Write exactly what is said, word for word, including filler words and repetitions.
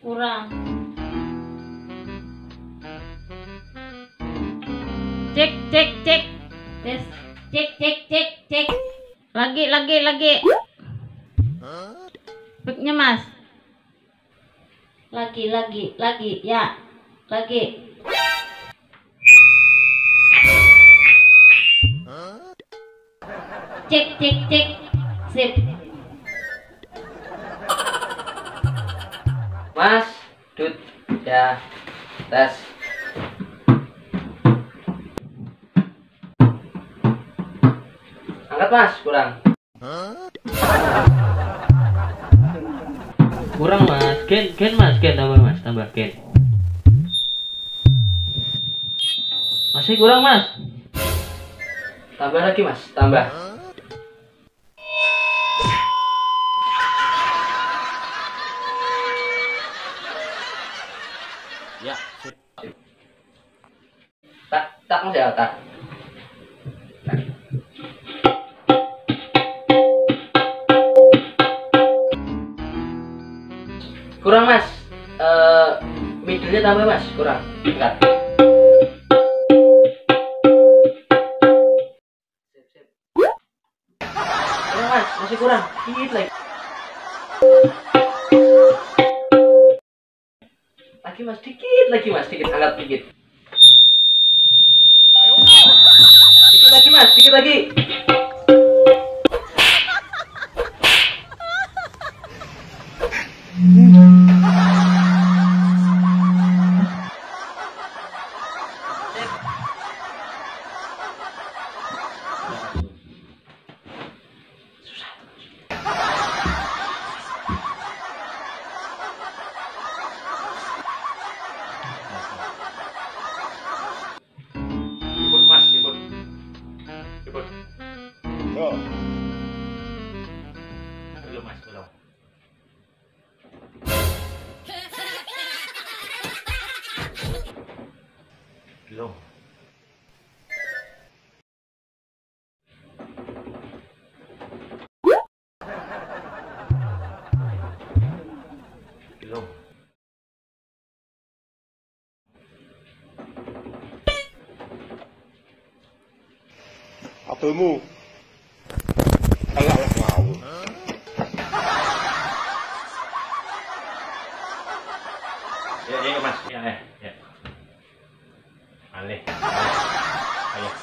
Kurang. Cek, cek, cek. Tes. Cek, cek, cek, cek. Lagi, lagi, lagi. Baiknya Mas. Lagi, lagi, lagi, ya. Lagi. Cek, cek, cek. Sip. Mas, Dut, ya, tes. Angkat Mas, kurang. Kurang Mas, gen, gen Mas, gen tambah Mas, tambah gen. Masih kurang Mas. Tambah lagi Mas, tambah. Ya, sip. Tak, tak Mas ya, tak. Kurang Mas, eh middle-nya tambah Mas, kurang. Angkat. Sip, sip. Kurang Mas, masih kurang. Dikit lagi. Lagi Mas, dikit lagi Mas, dikit, angkat dikit. Dikit lagi Mas, dikit lagi. Ibut Mas, ibut. Ibut. Oh. Belum Mas, belum. Belum. Belum. Apelmu. Alah lah mau. Ya, ya Mas, ya, ya, ya. Alih. Ayo.